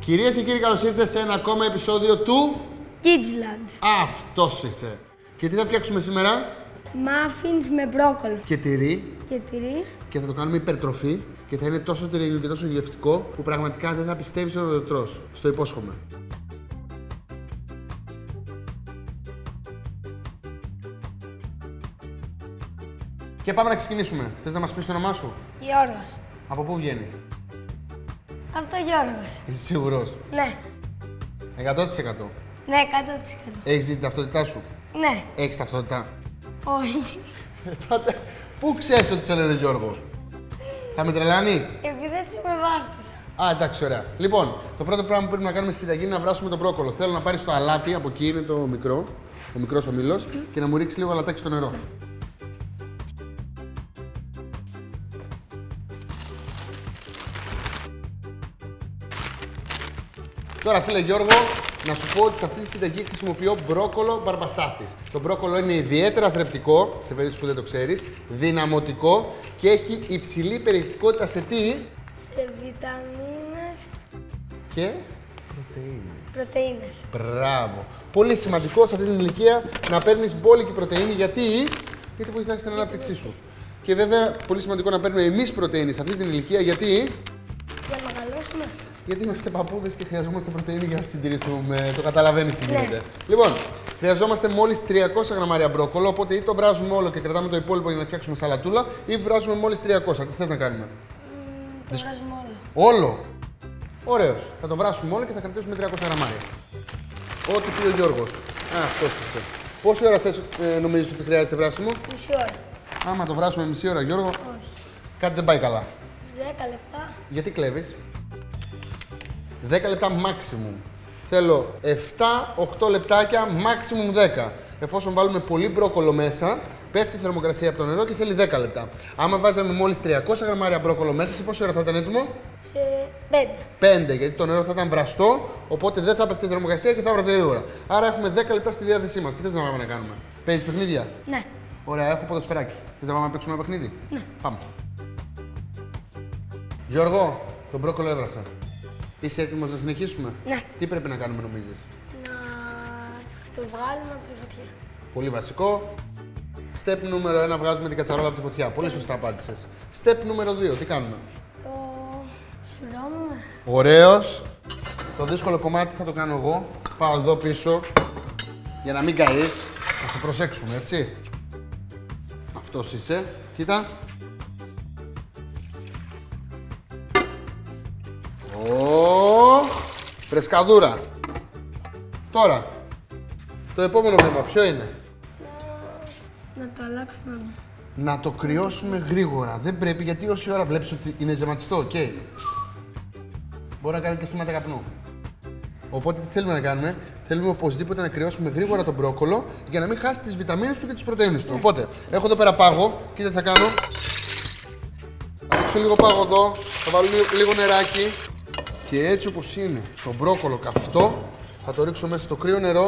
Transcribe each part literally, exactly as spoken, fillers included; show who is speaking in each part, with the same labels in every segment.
Speaker 1: Κυρίες και κύριοι, καλώς ήρθατε σε ένα ακόμα επεισόδιο του
Speaker 2: Kidsland.
Speaker 1: Αυτός είσαι. Και τι θα φτιάξουμε σήμερα?
Speaker 2: Muffins με μπρόκολο.
Speaker 1: Και τυρί.
Speaker 2: Και τυρί.
Speaker 1: Και θα το κάνουμε υπερτροφή και θα είναι τόσο τυρινό και τόσο γευστικό που πραγματικά δεν θα πιστεύεις όταν το τρως. Στο υπόσχομαι. Και πάμε να ξεκινήσουμε. Θες να μας πεις το όνομά σου?
Speaker 2: Γιώργος.
Speaker 1: Από πού βγαίνει?
Speaker 2: Από το Γιώργος.
Speaker 1: Είσαι σίγουρος?
Speaker 2: Ναι.
Speaker 1: εκατό τοις εκατό.
Speaker 2: Ναι, εκατό τοις εκατό.
Speaker 1: Έχεις δει την ταυτότητά σου?
Speaker 2: Ναι.
Speaker 1: Έχεις ταυτότητα?
Speaker 2: Όχι.
Speaker 1: Τότε, πού ξέρεις ότι σε λένε Γιώργο? Θα με τρελάνεις?
Speaker 2: Επειδή έτσι με βάφτισα.
Speaker 1: Α, εντάξει, ωραία. Λοιπόν, το πρώτο πράγμα που πρέπει να κάνουμε στη συνταγή είναι να βράσουμε το μπρόκολο. Θέλω να πάρεις το αλάτι, από εκεί είναι το μικρό, ο μικρός ομίλος, και να μου ρίξεις λίγο αλατάκι στο νερό. Τώρα, φίλε Γιώργο, να σου πω ότι σε αυτή τη συνταγή χρησιμοποιώ μπρόκολο μπαρμπαστάθης. Το μπρόκολο είναι ιδιαίτερα θρεπτικό, σε περίπτωση που δεν το ξέρεις, δυναμωτικό και έχει υψηλή περιεκτικότητα σε τι?
Speaker 2: Σε βιταμίνες
Speaker 1: Και πρωτεΐνες.
Speaker 2: πρωτεΐνες.
Speaker 1: Μπράβο. Πολύ σημαντικό σε αυτή την ηλικία να παίρνεις μπόλικη πρωτεΐνη. Γιατί? Γιατί βοηθάει στην ανάπτυξή σου. Και βέβαια, πολύ σημαντικό να παίρνουμε εμείς πρωτεΐνη σε αυτή την ηλικία. Γιατί?
Speaker 2: Για να μεγαλώσουμε.
Speaker 1: Γιατί είμαστε παππούδες και χρειαζόμαστε πρωτεΐνη για να συντηρηθούμε. Το καταλαβαίνεις τι
Speaker 2: Ναι.
Speaker 1: γίνεται. Λοιπόν, χρειαζόμαστε μόλις τριακόσια γραμμάρια μπρόκολο. Οπότε ή το βράζουμε όλο και κρατάμε το υπόλοιπο για να φτιάξουμε σαλατούλα, ή βράζουμε μόλις τριακόσια. Τι θες να κάνουμε?
Speaker 2: Mm, το βγάζουμε όλο.
Speaker 1: Όλο. Ωραίος. Θα το βράσουμε όλο και θα κρατήσουμε τριακόσια γραμμάρια. Ό,τι πει ο Γιώργος. Α, αυτός είσαι. Πόση ώρα θες, ε, νομίζεις ότι χρειάζεται βράσιμο?
Speaker 2: Μισή ώρα.
Speaker 1: Άμα το βράσουμε μισή ώρα, Γιώργο,
Speaker 2: Όχι.
Speaker 1: κάτι δεν πάει καλά.
Speaker 2: Δέκα λεπτά.
Speaker 1: Γιατί κλέβεις? δέκα λεπτά maximum. Θέλω επτά οχτώ λεπτάκια, maximum δέκα. Εφόσον βάλουμε πολύ μπρόκολο μέσα, πέφτει η θερμοκρασία από το νερό και θέλει δέκα λεπτά. Άμα βάζαμε μόλις τριακόσια γραμμάρια μπρόκολο μέσα, σε πόση ώρα θα ήταν έτοιμο?
Speaker 2: Σε πέντε.
Speaker 1: πέντε, γιατί το νερό θα ήταν βραστό, οπότε δεν θα πέφτει η θερμοκρασία και θα βράζει γρήγορα. Άρα έχουμε δέκα λεπτά στη διάθεσή μας. Τι θες να πάμε να κάνουμε? Παίζεις παιχνίδια?
Speaker 2: Ναι.
Speaker 1: Ωραία, έχω ποδοσφαιράκι. Θες να πάμε να παίξουμε ένα παιχνίδι?
Speaker 2: Ναι.
Speaker 1: Πάμε. Γιώργο, τον μπρόκολο έβρασα. Είσαι έτοιμος να συνεχίσουμε?
Speaker 2: Ναι.
Speaker 1: Τι πρέπει να κάνουμε, νομίζεις?
Speaker 2: Να το βγάλουμε από τη φωτιά.
Speaker 1: Πολύ βασικό. Step νούμερο ένα, βγάζουμε την κατσαρόλα από τη φωτιά. Πολύ σωστά απάντησες. Step νούμερο δύο, τι κάνουμε?
Speaker 2: Το σουρώνουμε.
Speaker 1: Ωραίος. Το δύσκολο κομμάτι θα το κάνω εγώ. Πάω εδώ πίσω για να μην καείς. Θα σε προσέξουμε, έτσι. Αυτός είσαι. Κοίτα. Ω, φρεσκαδούρα. Τώρα, το επόμενο βήμα ποιο είναι?
Speaker 2: Να το αλλάξουμε.
Speaker 1: Να το κρυώσουμε γρήγορα. Δεν πρέπει, γιατί όση ώρα βλέπεις ότι είναι ζεματιστό, οκ. Okay. Μπορεί να κάνει και σήματα καπνού. Οπότε τι θέλουμε να κάνουμε? Θέλουμε οπωσδήποτε να κρυώσουμε γρήγορα τον μπρόκολο για να μην χάσει τις βιταμίνες του και τις πρωτεΐνες του. Οπότε, έχω εδώ πέρα πάγο. Κοίτα τι θα κάνω. Θα ρίξω λίγο πάγο εδώ. Θα βάλω λίγο νεράκι. Και έτσι όπως είναι το μπρόκολο καυτό, θα το ρίξω μέσα στο κρύο νερό.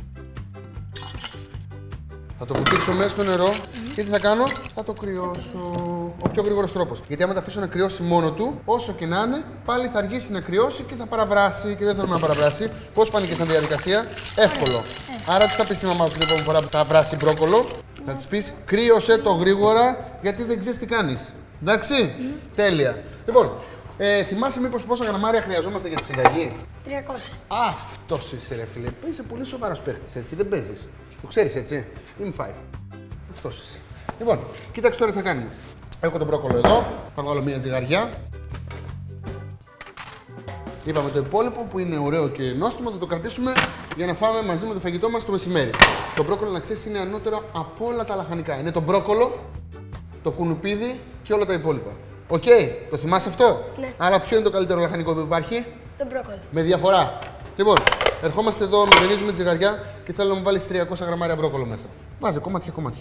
Speaker 1: Θα το βουτήξω μέσα στο νερό και τι θα κάνω? Θα το κρυώσω. Ο πιο γρήγορος τρόπος. Γιατί άμα το αφήσω να κρυώσει μόνο του, όσο και να είναι, πάλι θα αργήσει να κρυώσει και θα παραβράσει. Και δεν θέλουμε να παραβράσει. Πώς φάνηκε σαν διαδικασία? Εύκολο. Άρα τι θα πεις στη μαμά σου την επόμενη φορά που θα βράσει μπρόκολο? Θα της πεις κρύωσε το γρήγορα, γιατί δεν ξέρεις τι κάνεις. Εντάξει? Τέλεια. Λοιπόν, ε, θυμάσαι μήπως πόσα γραμμάρια χρειαζόμαστε για τη συνταγή?
Speaker 2: τριακόσια.
Speaker 1: Αυτός είσαι, ρε φίλε. Είσαι πολύ σοβαρός παίχτης, έτσι. Δεν παίζεις. Το ξέρεις, έτσι. Είμαι five. Αυτός είσαι. Λοιπόν, κοίταξε τώρα τι θα κάνουμε. Έχω τον μπρόκολο εδώ. Θα βγάλω μια ζυγαριά. Είπαμε το υπόλοιπο που είναι ωραίο και νόστιμο θα το κρατήσουμε για να φάμε μαζί με το φαγητό μας το μεσημέρι. Το μπρόκολο, να ξέρεις, είναι ανώτερο από όλα τα λαχανικά. Είναι το μπρόκολο, το κουνουπίδι και όλα τα υπόλοιπα. Οκ, okay, το θυμάσαι αυτό?
Speaker 2: Ναι.
Speaker 1: Αλλά ποιο είναι το καλύτερο λαχανικό που υπάρχει?
Speaker 2: Το μπρόκολο.
Speaker 1: Με διαφορά. Λοιπόν, ερχόμαστε εδώ, μηδενίζουμε τη ζυγαριά και θέλω να μου βάλεις τριακόσια γραμμάρια μπρόκολο μέσα. Βάζε κομμάτια, κομμάτια.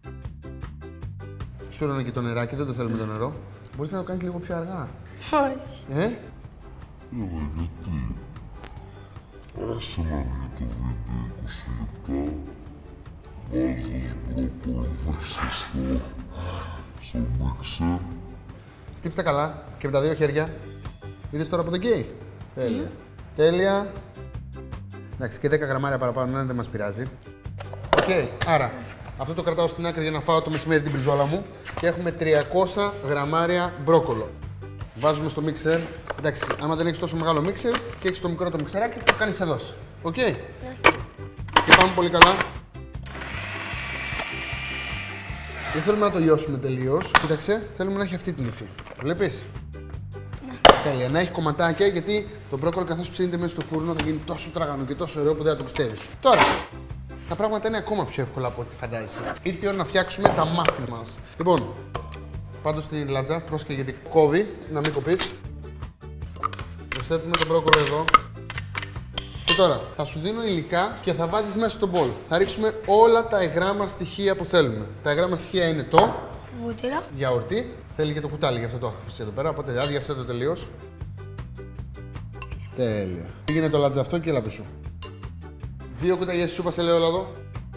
Speaker 1: Σούρωνα και το νεράκι, δεν το θέλουμε το νερό. Μπορείς να το κάνεις λίγο πιο αργά.
Speaker 2: Όχι.
Speaker 1: Ε?
Speaker 3: Έλα, γιατί. Άσε να δει το βίντεο είκοσι λεπτά. Βάζεις μπρόκολο μέσα στο... στο μίξερ.
Speaker 1: Στύψτε καλά και με τα δύο χέρια. Είδες τώρα από τον γκέι. Τέλεια. Τέλεια. Εντάξει, και δέκα γραμμάρια παραπάνω, ναι, δεν μας πειράζει. Οκ, okay, άρα αυτό το κρατάω στην άκρη για να φάω το μεσημέρι την μπριζόλα μου. Και έχουμε τριακόσια γραμμάρια μπρόκολο. Βάζουμε στο μίξερ. Εντάξει, άμα δεν έχεις τόσο μεγάλο μίξερ και έχεις το μικρό το μιξεράκι, θα το κάνεις εδώ. Οκ. Okay. Ναι. Και πάμε πολύ καλά. Δεν θέλουμε να το λιώσουμε τελείως. Κοίταξε, θέλουμε να έχει αυτή την υφή. Βλέπεις. Ναι. Τέλεια. Να έχει κομματάκια, γιατί το μπρόκολο καθώς ψήνεται μέσα στο φούρνο θα γίνει τόσο τραγανό και τόσο ωραίο που δεν θα το πιστεύεις. Τώρα, τα πράγματα είναι ακόμα πιο εύκολα από ό,τι φαντάζεσαι. Ήρθε η ώρα να φτιάξουμε τα μάφιν μας. Λοιπόν, πάντω στην λάτζα, πρόσεχε γιατί κόβει, να μην κοπείς. Προσθέτουμε το μπρόκολο εδώ. Και τώρα θα σου δίνω υλικά και θα βάζεις μέσα στο μπολ. Θα ρίξουμε όλα τα υγρά μας στοιχεία που θέλουμε. Τα υγρά μας στοιχεία είναι το
Speaker 2: βούτυρο,
Speaker 1: γιαουρτί. Θέλει και το κουτάλι, γι' αυτό το έχω αφήσει εδώ πέρα. Οπότε άδειασέ το τελείως. Τέλεια. Πήγαινε το λάτζα αυτό και έλα πίσω. Δύο κουταλιές σούπα σε ελαιόλαδο.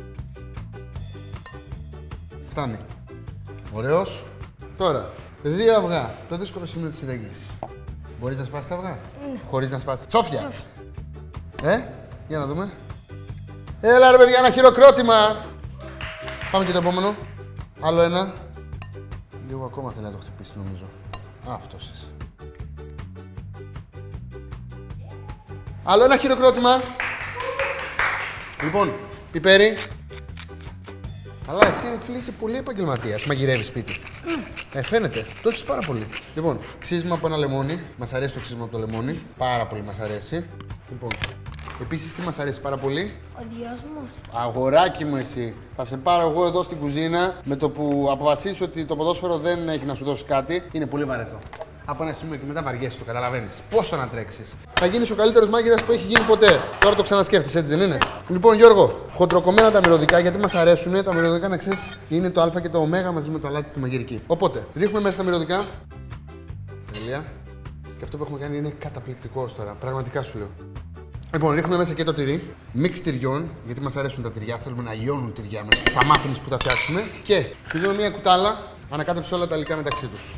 Speaker 1: Φτάνει. Ωραίος. Τώρα, δύο αυγά. Το δύσκολο σημείο της συνταγής. Μπορείς να σπάσεις τα αυγά? Ναι. Χωρίς να σπάσεις. Τσόφια. Τσόφια. Ε, για να δούμε. Έλα ρε παιδιά, ένα χειροκρότημα. Πάμε και το επόμενο. Άλλο ένα. Λίγο ακόμα θέλει να το χτυπήσει νομίζω. Α, αυτός είσαι. Άλλο ένα χειροκρότημα. Λοιπόν, πιπέρι. Αλλά εσύ ρε φίλε είσαι πολύ επαγγελματίας. Μαγειρεύεις σπίτι. Ε, φαίνεται. Το έχεις πάρα πολύ. Λοιπόν, ξύσμα από ένα λεμόνι. Μας αρέσει το ξύσμα από το λεμόνι. Πάρα πολύ μας αρέσει. Λοιπόν, επίσης τι μας αρέσει πάρα πολύ?
Speaker 2: Ο διόσμος.
Speaker 1: Αγοράκι μου εσύ. Θα σε πάρω εγώ εδώ στην κουζίνα με το που αποφασίσεις ότι το ποδόσφαιρο δεν έχει να σου δώσει κάτι. Είναι πολύ βαρετό. Από ένα σημείο και μετά βαριέσαι, το καταλαβαίνεις. Πόσο να τρέξεις. Θα γίνεις ο καλύτερος μάγειρας που έχει γίνει ποτέ. Τώρα το ξανασκέφτεσαι, έτσι δεν είναι? Λοιπόν, Γιώργο, χοντροκομμένα τα μυρωδικά γιατί μας αρέσουν. Τα μυρωδικά να ξέρεις είναι το Α και το Ω μαζί με το αλάτι στη μαγειρική. Οπότε, ρίχνουμε μέσα τα μυρωδικά. Τέλεια. Και αυτό που έχουμε κάνει είναι καταπληκτικό τώρα. Πραγματικά σου λέω. Λοιπόν, ρίχνουμε μέσα και το τυρί. Μίξ τυριών, γιατί μας αρέσουν τα τυριά. Θέλουμε να λιώνουν τυριά μέσα στα μάφινες που τα φτιάξουμε. Και σου δίνω μια κουτάλα, ανακάτεψε όλα τα υλικά μεταξύ τους.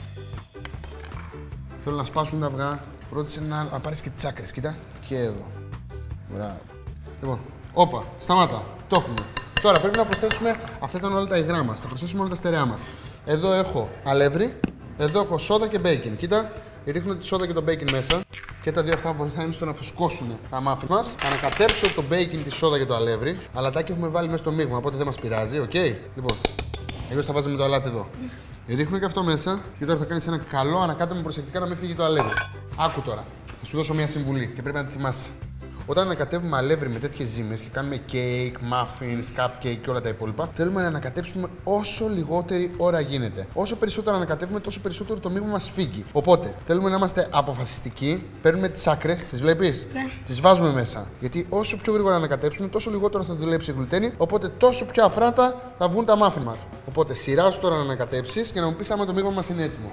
Speaker 1: Θέλω να σπάσουν τα αυγά. Φρόντισε να, να πάρεις και τις άκρες. Κοίτα. Και εδώ. Μπράβο. Λοιπόν, όπα, σταμάτα. Το έχουμε. Τώρα πρέπει να προσθέσουμε. Αυτά ήταν όλα τα υγρά μας. Θα προσθέσουμε όλα τα στερεά μας. Εδώ έχω αλεύρι. Εδώ έχω σόδα και μπέικιν. Κοίτα. Ρίχνω τη σόδα και το μπέικιν μέσα. Και τα δύο αυτά βοηθάνε στο να φουσκώσουν τα μάφιν μας. Θα ανακατέψω το μπέικιν, τη σόδα και το αλεύρι. Αλατάκι έχουμε βάλει μέσα στο μείγμα, οπότε δεν μας πειράζει. Οκ. Okay. Λοιπόν, εγώ θα βάζουμε το αλάτι εδώ. Ρίχνουμε και αυτό μέσα και τώρα θα κάνεις ένα καλό ανακάτεμα προσεκτικά να μην φύγει το αλεύρι. Άκου τώρα. Θα σου δώσω μια συμβουλή και πρέπει να τη θυμάσαι. Όταν ανακατεύουμε αλεύρι με τέτοιες ζύμες και κάνουμε cake, muffins, cupcake και όλα τα υπόλοιπα, θέλουμε να ανακατέψουμε όσο λιγότερη ώρα γίνεται. Όσο περισσότερο ανακατεύουμε, τόσο περισσότερο το μείγμα μας φύγει. Οπότε θέλουμε να είμαστε αποφασιστικοί. Παίρνουμε τις άκρες, τις βλέπεις,
Speaker 2: ναι.
Speaker 1: Τις βάζουμε μέσα. Γιατί όσο πιο γρήγορα ανακατέψουμε, τόσο λιγότερο θα δουλέψει η γλουτένη. Οπότε τόσο πιο αφράτα θα βγουν τα muffin μας. Οπότε σειράσου τώρα να ανακατέψεις και να μου πεις άμα το μείγμα μας είναι έτοιμο.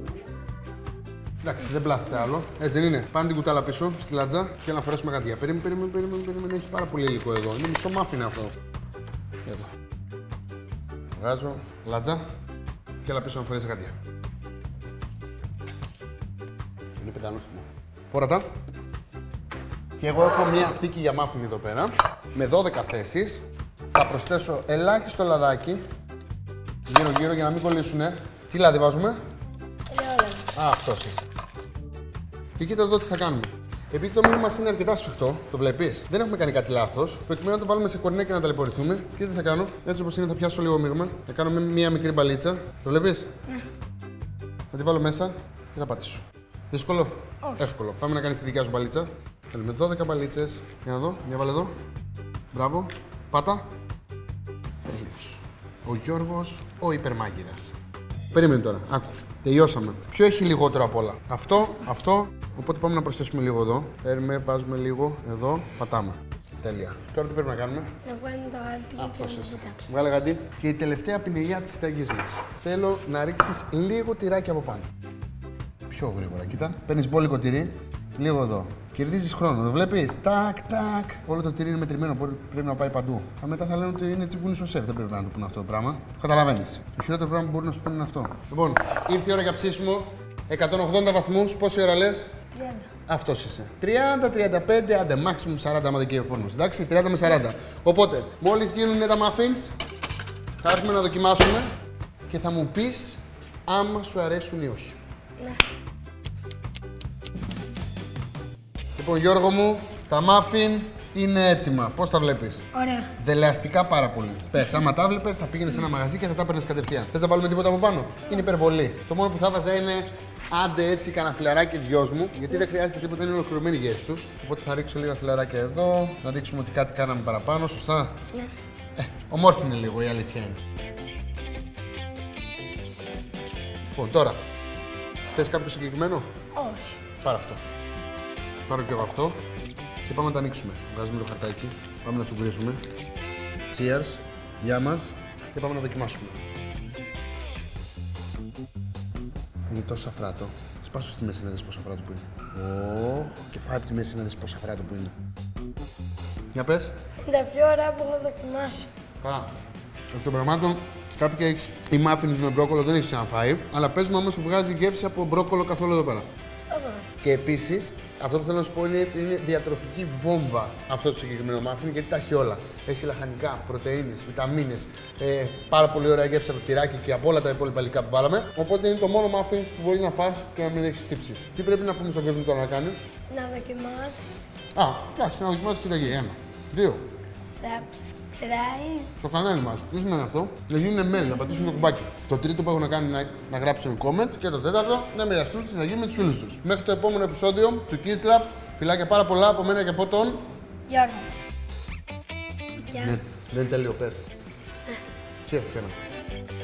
Speaker 1: Εντάξει, δεν πλάθεται άλλο. Έτσι δεν είναι. Πάνε την κουτάλα πίσω στη λάτζα και να φορέσουμε γαντία. Περίμενε, περίμενε, περίμενε, περίμενε. Έχει πάρα πολύ υλικό εδώ. Είναι μισό μάφιν αυτό. Εδώ. Βγάζω λάτζα και έλα πίσω να φορέσει γαντία. Είναι πεντανόστιμο. Φόρατα. Και εγώ έχω μια θήκη για μάφιν εδώ πέρα με δώδεκα θέσεις. Θα προσθέσω ελάχιστο λαδάκι γύρω-γύρω για να μην κολλήσουνε. Τι λάδι βάζουμε? Α, αυτός είσαι. Και κοίτα εδώ τι θα κάνουμε. Επειδή το μείγμα μας είναι αρκετά σφιχτό, το βλέπεις, δεν έχουμε κάνει κάτι λάθος. Προκειμένου να το βάλουμε σε κορνέ και να ταλαιπωρηθούμε, και τι θα κάνω, έτσι όπως είναι θα πιάσω λίγο μείγμα, θα κάνω μία μικρή μπαλίτσα. Το βλέπεις? Ναι. Θα τη βάλω μέσα και θα πατήσω. Δύσκολο?
Speaker 2: Όχι.
Speaker 1: Εύκολο. Πάμε να κάνεις τη δικιά σου μπαλίτσα. Θέλουμε δώδεκα μπαλίτσες. Για να δω, για βάλε εδώ. Μπράβο. Πάτα. Τέλειος. Ο Γιώργος, ο υπερμάγειρας. Περίμενε τώρα, άκου. Τελειώσαμε. Ποιο έχει λιγότερο απ' όλα? Αυτό, αυτό. Οπότε πάμε να προσθέσουμε λίγο εδώ. Παίρνουμε, βάζουμε λίγο εδώ, πατάμε. Τέλεια. Τώρα τι πρέπει να κάνουμε?
Speaker 2: Να βγάλουμε το γαντί και να το κοιτάξουμε.
Speaker 1: Βγάλε γαντί. Και η τελευταία πινελιά της συνταγής μας. Θέλω να ρίξεις λίγο τυράκι από πάνω. Πιο γρήγορα, κοίτα. Παίρνεις μπόλικο τυρί, λίγο εδώ. Κερδίζεις χρόνο, το βλέπεις. Τάκ, τάκ. Όλο το τυρί είναι μετρημένο, πρέπει να πάει παντού. Α, μετά θα λένε ότι είναι τσιπούνι στο σεφ. Δεν πρέπει να το πούνε αυτό το πράγμα. Το καταλαβαίνεις. Το χειρότερο πράγμα που μπορεί να σου πούνε είναι αυτό. Λοιπόν, ήρθε η ώρα για ψήσιμο. εκατόν ογδόντα βαθμούς, πόση ώρα λες?
Speaker 2: τριάντα.
Speaker 1: Αυτός είσαι. τριάντα, τριάντα πέντε, άντε maximum σαράντα άμα δεν καίει ο φούρνος. Εντάξει, τριάντα με σαράντα. Οπότε, μόλις γίνουν τα muffins, θα έρθουμε να δοκιμάσουμε και θα μου πεις άμα σου αρέσουν ή όχι.
Speaker 2: Ναι.
Speaker 1: Λοιπόν, Γιώργο μου, τα muffin είναι έτοιμα. Πώς τα βλέπεις?
Speaker 2: Ωραία.
Speaker 1: Δελεαστικά πάρα πολύ. Πες, άμα τα βλέπεις, θα πήγαινε σε ένα μαγαζί και θα τα παίρνεις κατευθείαν. Θες να βάλουμε τίποτα από πάνω? Είναι υπερβολή. Το μόνο που θα βάζα είναι άντε έτσι κανένα φιλαράκι δυο μου, γιατί δεν χρειάζεται τίποτα, είναι ολοκληρωμένοι οι γεύσεις τους. Οπότε θα ρίξω λίγα φιλαράκια εδώ, να δείξουμε ότι κάτι κάναμε παραπάνω, σωστά.
Speaker 2: Ναι.
Speaker 1: Ε, ομόρφη είναι λίγο, η αλήθεια είναι. Λοιπόν, τώρα, θες κάποιο συγκεκριμένο?
Speaker 2: Όχι.
Speaker 1: Πάρε αυτό. Πάρω και εγώ αυτό και πάμε να τα ανοίξουμε. Βγάζουμε το χαρτάκι, πάμε να τσουγκρίσουμε. Cheers, γεια μας και πάμε να δοκιμάσουμε. Είναι τόσο αφράτο. Σπάσω στη μέση να δεις πόσο αφράτο που είναι. Ω, και φάει από τη μέση να δεις πόσο αφράτο που είναι. Για πες.
Speaker 2: Είναι τα πιο ωραία που έχω δοκιμάσει.
Speaker 1: Α, εκ των πραγμάτων, cupcakes ή muffins με μπρόκολο δεν έχεις ξαναφάει, αλλά πες μου άμα σου βγάζει γεύση από μπρόκολο καθόλου εδώ πέρα.
Speaker 2: Εδώ.
Speaker 1: Και επίσης, αυτό που θέλω να σου πω είναι ότι είναι διατροφική βόμβα αυτό το συγκεκριμένο muffin, γιατί τα έχει όλα. Έχει λαχανικά, πρωτεΐνες, βιταμίνες, ε, πάρα πολύ ωραία γεύση από το τυράκι και από όλα τα υπόλοιπα υλικά που βάλαμε. Οπότε είναι το μόνο muffin που μπορεί να φας και να μην έχεις τύψεις. Τι πρέπει να πούμε στον κόσμο τώρα να κάνει?
Speaker 2: Να δοκιμάσει.
Speaker 1: Α, εντάξει, να δοκιμάσεις συνταγή. Ένα. Δύο.
Speaker 2: Subscribe.
Speaker 1: Στο κανάλι μας. Τι σημαίνει αυτό? Να γίνουν μέλη, να πατήσουν το κουμπάκι. Το τρίτο που έχω να κάνει είναι να, να γράψουν comment. Και το τέταρτο να μοιραστούν τη συνταγή με τους φίλους τους. Μέχρι το επόμενο επεισόδιο του Kids Lab. Φιλάκια πάρα πολλά από μένα και από τον
Speaker 2: Γιώργο. Γεια.
Speaker 1: Ναι, δεν είναι τέλειο, πες. Cheers, σένα.